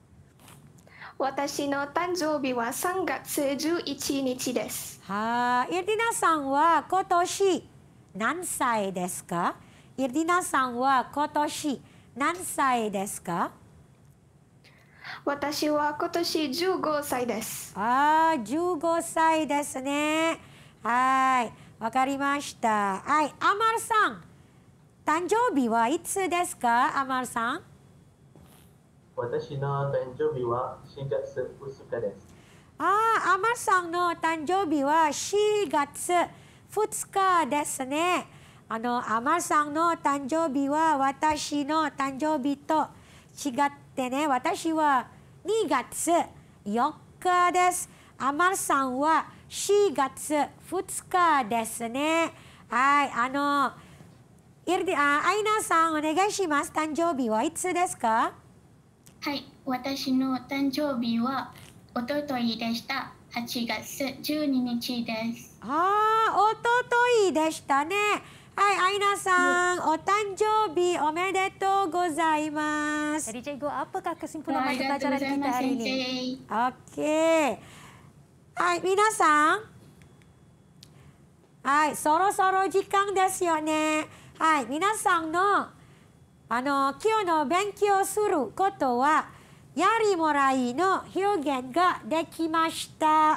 Speaker 4: 私の誕生日はさんがつじゅういちにちです。
Speaker 15: はあ、イルディナさんは今年何歳ですか？イルディナさんは今年何歳ですか？
Speaker 4: 私は今年じゅうごさいです。
Speaker 15: ああ、じゅうごさいですね。はい、わかりました。はい、アマルさん、誕生日はいつですか？アマルさん。
Speaker 6: 私の誕生日はしがつふつかです。
Speaker 15: ああ、アマルさんの誕生日はしがつふつかですね。あの、アマルさんの誕生日は私の誕生日と違ってね、私はにがつよっかです。アマルさんはしがつふつかですね。はい、あの、イルディ、あ、アイナさんお願いします。誕生日はいつですか？
Speaker 7: はい、私の誕生日はおとといでした。はちがつじゅうににちです。
Speaker 15: ああ、おとといでしたね。はい、アイナさん、お誕生日おめでとうございます。
Speaker 2: Jadi cikgu, apakah kesimpulan mata pelajaran kita hari ini?
Speaker 15: Okey. はい、皆さん。はい、そろそろ時間ですよね。はい、皆さんのあの今日の勉強することはやりもらいの表現ができました。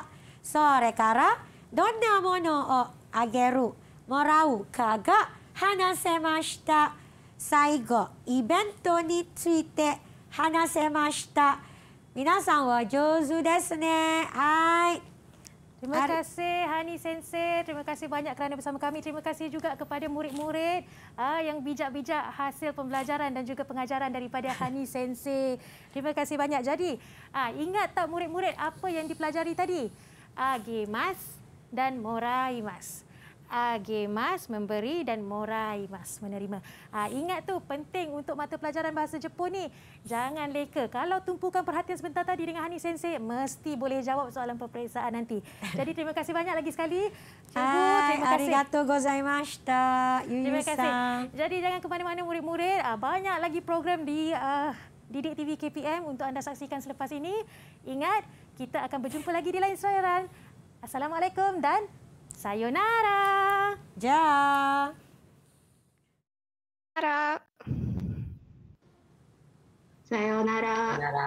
Speaker 15: それからどんなものをあげる、もらうかが話せました。最後、イベントについて話せました。皆さんは上手ですね。はい。
Speaker 2: Terima kasih Hani Sensei, terima kasih banyak kerana bersama kami. Terima kasih juga kepada murid-murid uh, yang bijak-bijak hasil pembelajaran dan juga pengajaran daripada Hani Sensei. Terima kasih banyak. Jadi, uh, ingat tak murid-murid apa yang dipelajari tadi? Agemas dan moraimas. Agemas, memberi, dan moraimas, menerima. Uh, ingat tu, penting untuk mata pelajaran bahasa Jepun ni. Jangan leka. Kalau tumpukan perhatian sebentar tadi dengan Hani Sensei, mesti boleh jawab soalan peperiksaan nanti. Jadi terima kasih banyak lagi sekali. Cikgu, terima kasih.
Speaker 15: Arigatou gozaimashita.
Speaker 2: Terima kasih. Jadi jangan ke mana-mana murid-murid. Banyak lagi program di uh, Didik T V K P M untuk anda saksikan selepas ini. Ingat, kita akan berjumpa lagi di lain saluran. Assalamualaikum dan sayonara.
Speaker 15: Ja.
Speaker 4: Sayonara.
Speaker 16: Sayonara.
Speaker 8: Sayonara.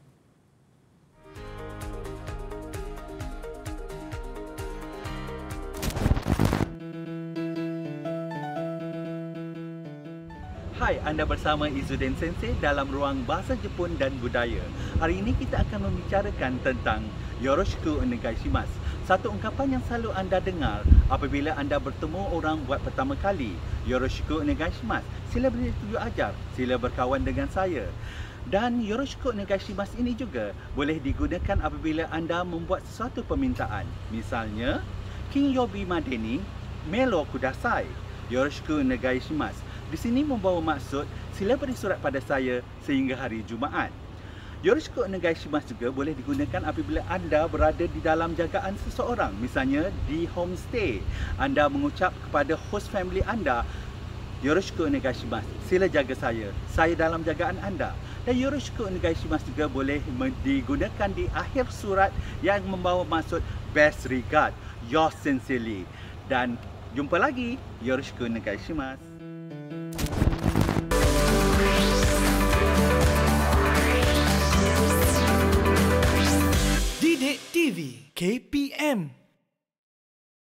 Speaker 19: Hai, anda bersama Izzuddin Sensei dalam ruang bahasa Jepun dan budaya. Hari ini kita akan membicarakan tentang Yoroshiku onegaishimasu. Satu ungkapan yang selalu anda dengar apabila anda bertemu orang buat pertama kali. Yoroshiku onegaishimasu. Sila beri tunjuk ajar, sila berkawan dengan saya. Dan Yoroshiku onegaishimasu ini juga boleh digunakan apabila anda membuat sesuatu permintaan. Misalnya, Kinyobi made ni melo kudasai. Yoroshiku onegaishimasu. Di sini membawa maksud sila beri surat pada saya sehingga hari Jumaat. Yoroshiku onegaishimasu juga boleh digunakan apabila anda berada di dalam jagaan seseorang. Misalnya di homestay, anda mengucap kepada host family anda, Yoroshiku onegaishimasu, sila jaga saya, saya dalam jagaan anda. Dan Yoroshiku onegaishimasu juga boleh digunakan di akhir surat yang membawa maksud best regard, yours sincerely. Dan Jumpa lagi. Yoroshiku onegaishimasu.
Speaker 14: Didik T V K P M